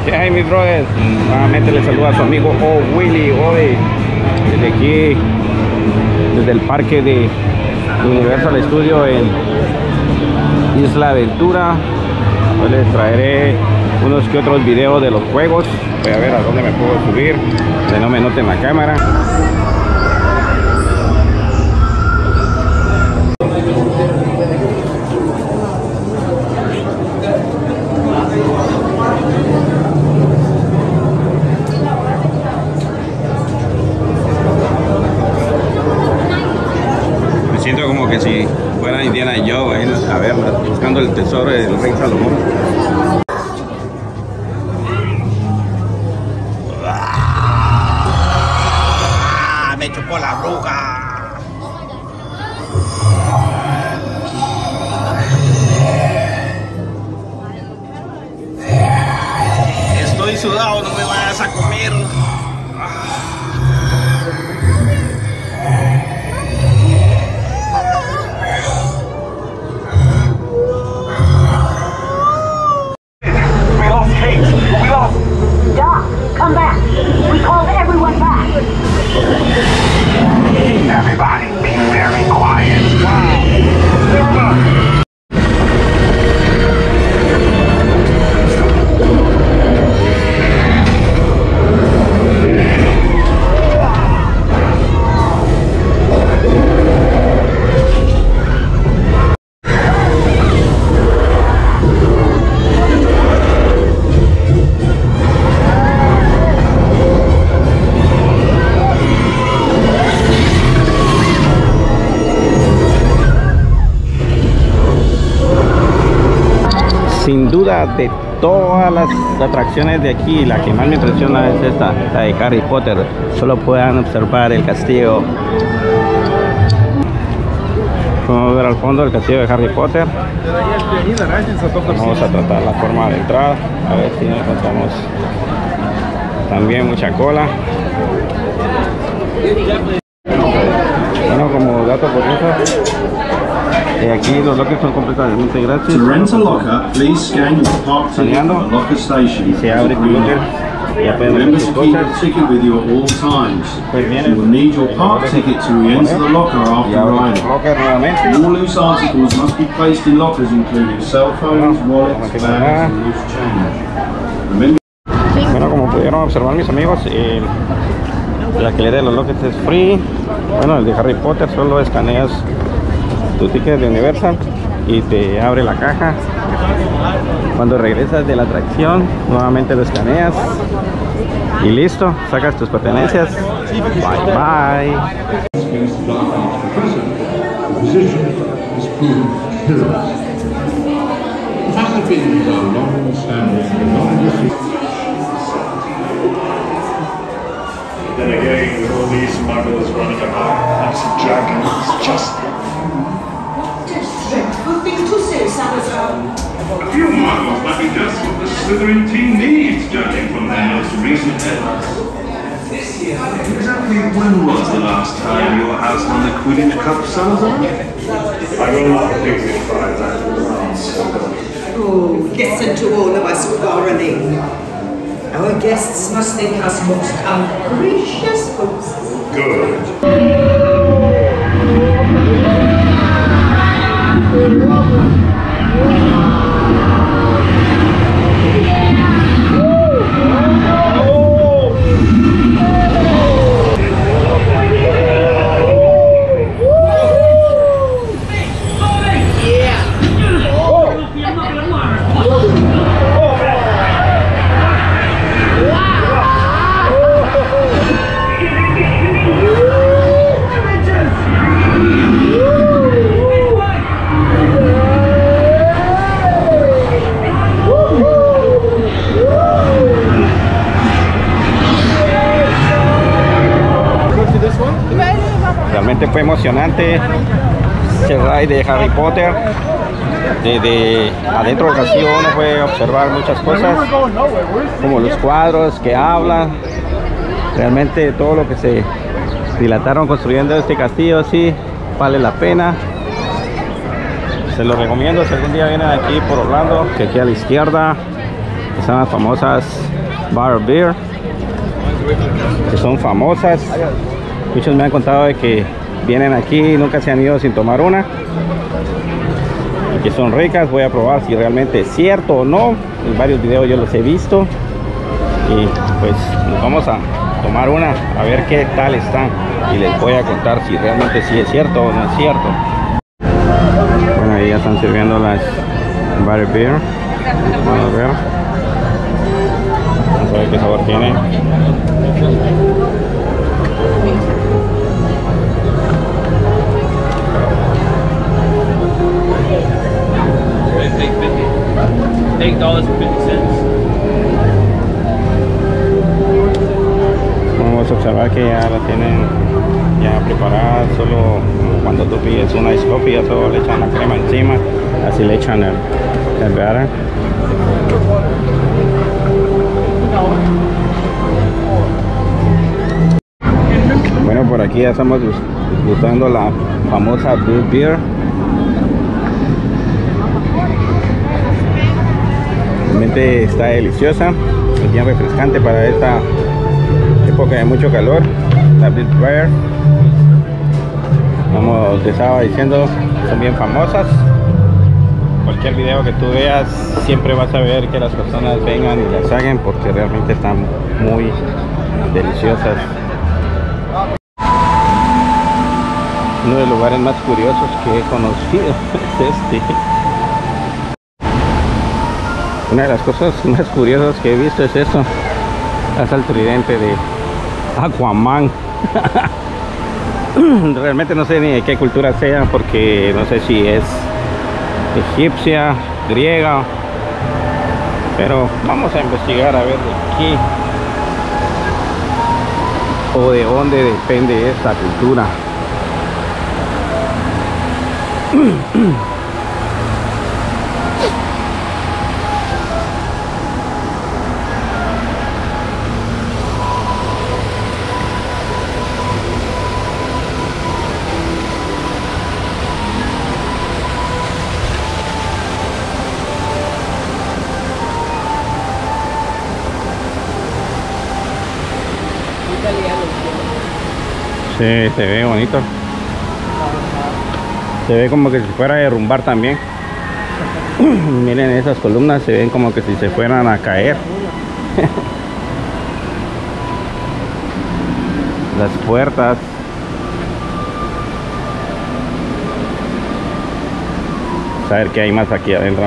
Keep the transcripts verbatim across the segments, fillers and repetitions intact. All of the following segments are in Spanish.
Hey mis brothers, nuevamente les saluda a su amigo O Willy hoy desde aquí, desde el parque de Universal Studios en Isla Aventura. Hoy les traeré unos que otros videos de los juegos. Voy a ver a dónde me puedo subir, que no me noten la cámara. Siento como que si fuera Indiana Jones, a ver, buscando el tesoro del rey Salomón. ¡Ah! ¡Me chupó la bruja! Estoy sudado, no me vayas a comer. Come back. We called everyone back. Everybody, be very quiet. Sin duda, de todas las atracciones de aquí, la que más me impresiona es esta, la de Harry Potter. Solo puedan observar el castillo. Vamos a ver al fondo el castillo de Harry Potter. Vamos a tratar la forma de entrar, a ver si encontramos también mucha cola. Bueno, como dato curioso, Eh, aquí los lockers son completamente gratis. To rent a locker, please scan your park ticket at the locker station. Y se abre tu locker. Ya pueden ver Remember sus to keep cosas. the ticket with you at all times. Pues viene You will need your park ticket to re-enter the locker Y after abre el arrival. locker nuevamente. All loose articles must be placed in lockers, including cell phones, wallets, bags, and loose change. Remember. Bueno, como pudieron observar mis amigos, eh, la alquiler de los lockers es free. Bueno, el de Harry Potter solo escaneas tu ticket de Universal y te abre la caja. Cuando regresas de la atracción, nuevamente lo escaneas y listo, sacas tus pertenencias. Bye bye. Then again, with all these smugglers running about, like some dragons, just Nothing to say, Salazar. A few models might be just what the Slytherin team needs, judging from their most recent headlines. Exactly when was the last time your house won the Quidditch Cup, Salazar? I will not dignify that answer. Oh, listen to all of us quarreling. Our guests must think us most ungracious hosts. Good. Realmente fue emocionante ese ride de Harry Potter. Desde adentro del castillo uno puede observar muchas cosas, como los cuadros que hablan. Realmente todo lo que se dilataron construyendo este castillo, sí, vale la pena. Se lo recomiendo si algún día vienen aquí por Orlando, que aquí a la izquierda están las famosas Bar Beer, que son famosas. Muchos me han contado de que vienen aquí y nunca se han ido sin tomar una, y que son ricas. Voy a probar si realmente es cierto o no. En varios videos yo los he visto, y pues nos vamos a tomar una a ver qué tal están, y les voy a contar si realmente sí es cierto o no es cierto. Bueno, ahí ya están sirviendo las Bar Beer. Vamos a ver. Vamos a ver qué sabor tiene. eight dollars and fifty cents. Vamos a observar que ya la tienen ya preparada. Solo cuando tú pides una ice coffee, ya solo le echan la crema encima, así le echan el, el batter. Bueno, por aquí ya estamos disfrutando la famosa Blue Beer. Realmente está deliciosa, es bien refrescante para esta época de mucho calor. La Blue Beer, como te estaba diciendo, son bien famosas. Cualquier video que tú veas, siempre vas a ver que las personas vengan y las hagan, porque realmente están muy deliciosas. Uno de los lugares más curiosos que he conocido es este. Una de las cosas más curiosas que he visto es esto. Es el tridente de Aquaman. Realmente no sé ni de qué cultura sea, porque no sé si es egipcia, griega, pero vamos a investigar a ver de qué o de dónde depende esta cultura. Sí, se ve bonito. Se ve como que si fuera a derrumbar también. Miren, esas columnas se ven como que si se fueran a caer. Las puertas. Vamos a ver qué hay más aquí adentro.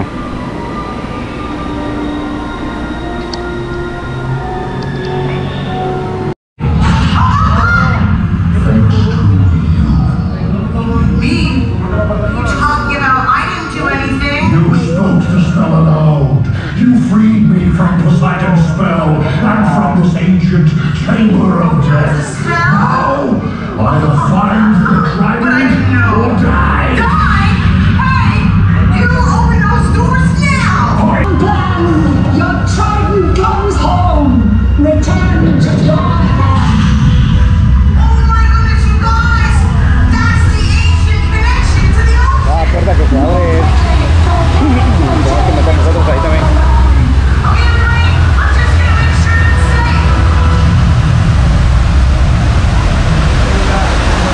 Chamber of death. Now, either find the trident or die. Die? Hey! You open those doors now! Then your trident goes home. Return to your home. Oh my goodness, you guys! That's the ancient connection to the old. La puerta que se abre es... Tenemos que meter nosotros ahí también. Okay, everybody, I'm just gonna make sure it's safe.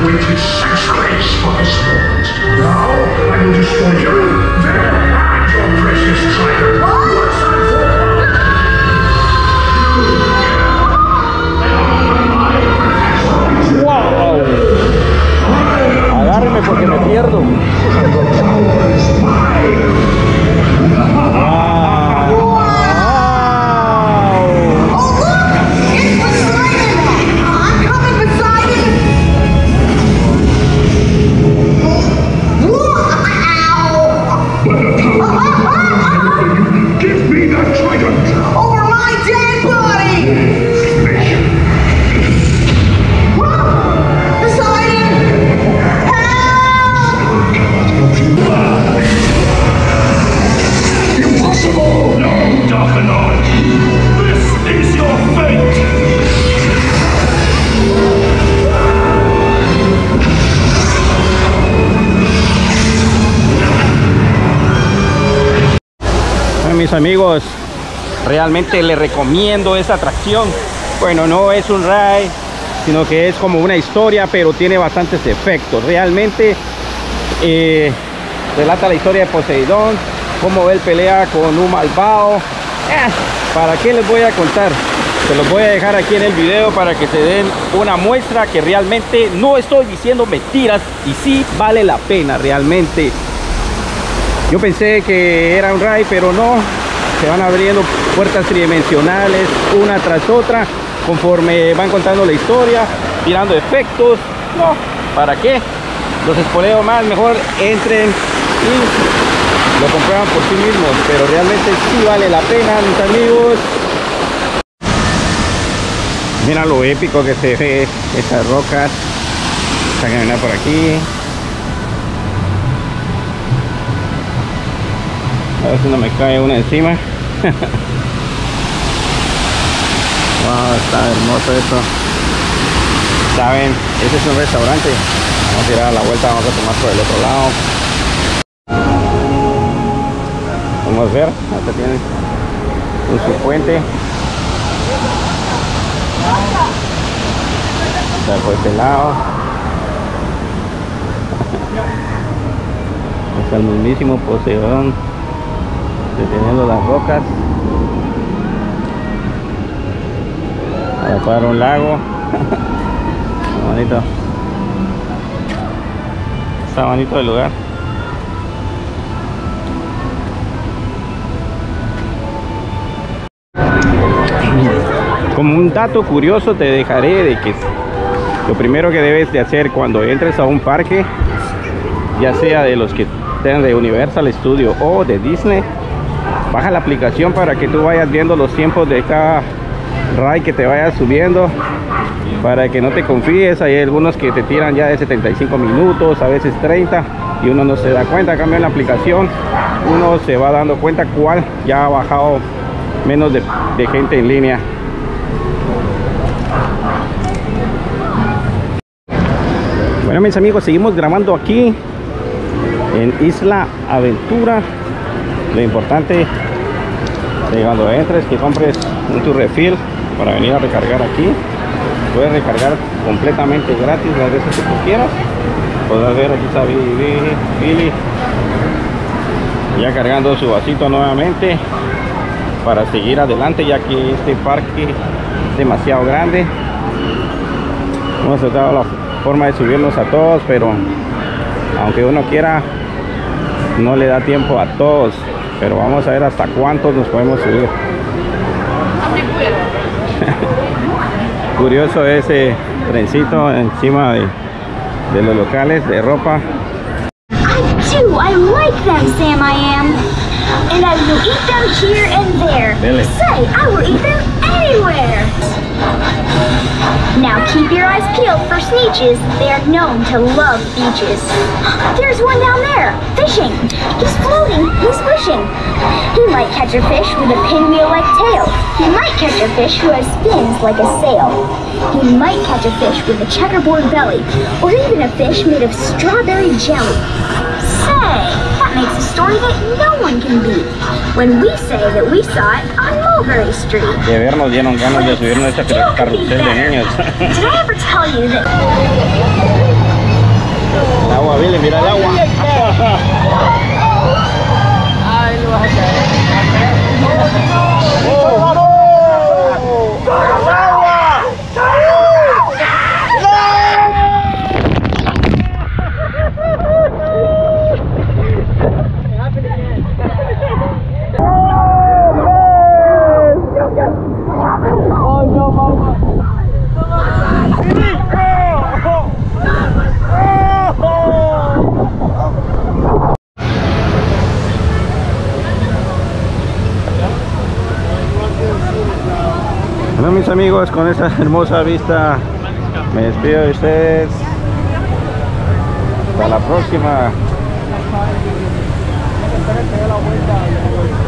waited centuries for this moment. Now I will destroy you, then and your precious trident. Once and for ¡Wow! Agárreme porque me pierdo. Mis amigos, realmente les recomiendo esta atracción. Bueno, no es un ride, sino que es como una historia, pero tiene bastantes efectos. Realmente eh, relata la historia de Poseidón, cómo él pelea con un malvado. eh, ¿Para qué les voy a contar? Se los voy a dejar aquí en el video para que se den una muestra que realmente no estoy diciendo mentiras y sí vale la pena realmente. Yo pensé que era un ride, pero no. Se van abriendo puertas tridimensionales una tras otra conforme van contando la historia, tirando efectos. No, ¿para qué? Los espoleo más, mejor entren y lo comprueban por sí mismos. Pero realmente sí vale la pena, mis amigos. Mira lo épico que se ve estas rocas. Vamos a caminar por aquí. A ver si no me cae una encima. Wow, está hermoso esto. Saben, ese es un restaurante. Vamos a ir a la vuelta, vamos a tomar por el otro lado. Vamos a ver, acá tienen un su puente. Está por este lado. Está el mismísimo Poseidón deteniendo las rocas para parar un lago. Está bonito, está bonito el lugar. Como un dato curioso te dejaré de que lo primero que debes de hacer cuando entres a un parque, ya sea de los que tengan de Universal Studios o de Disney, baja la aplicación para que tú vayas viendo los tiempos de cada ride que te vayas subiendo, para que no te confíes. Hay algunos que te tiran ya de setenta y cinco minutos, a veces treinta, y uno no se da cuenta. A cambio, en la aplicación uno se va dando cuenta cuál ya ha bajado menos de, de gente en línea. Bueno, mis amigos, seguimos grabando aquí en Isla Aventura. Lo importante de cuando entres que compres un tu refill para venir a recargar aquí. Puedes recargar completamente gratis las veces que tú quieras. Podrás ver, aquí está Billy, Billy ya cargando su vasito nuevamente para seguir adelante, ya que este parque es demasiado grande. Hemos tratado la forma de subirnos a todos, pero aunque uno quiera no le da tiempo a todos. Pero vamos a ver hasta cuántos nos podemos subir. Curioso ese trencito encima de, de los locales de ropa. I do, I like them, Sam I am. And I will eat them here and there. Really? Say, I will eat them anywhere. Now keep your eyes peeled for sneeches. They are known to love beaches. There's one down there, fishing. He's floating, he's wishing. He might catch a fish with a pinwheel-like tail. He might catch a fish who has fins like a sail. He might catch a fish with a checkerboard belly, or even a fish made of strawberry jelly. Say, that makes a story that no one can beat. When we say that we saw it on Mulberry Street. De ver nos dieron ganas de subirnos a este carrusel de niños. Did I ever tell you that? El agua, Billy, mira el agua. Ay, lo vas a caer. Bueno, mis amigos, con esta hermosa vista me despido de ustedes. Hasta la próxima.